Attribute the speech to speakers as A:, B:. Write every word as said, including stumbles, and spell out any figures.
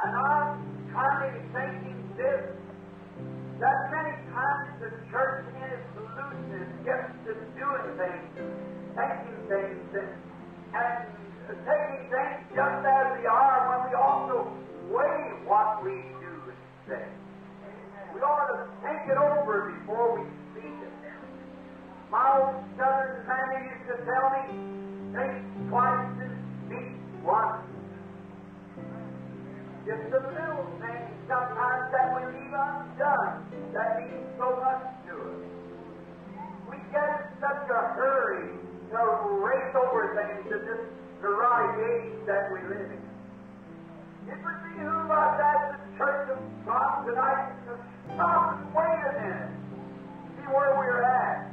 A: And I'm trying to thinking this, that many times the church in its looseness gets to doing things, thinking things, and, and taking things just as they are when we also weigh what we do and say. We ought to think it over before we speak it. My old southern mammy used to tell me, think twice and speak once. Just a little thing sometimes that we leave undone, that means so much to us. We get in such a hurry to race over things in this neurotic age that we live in. It would behoove us as the Church of God tonight to stop and wait a minute, see where we're at.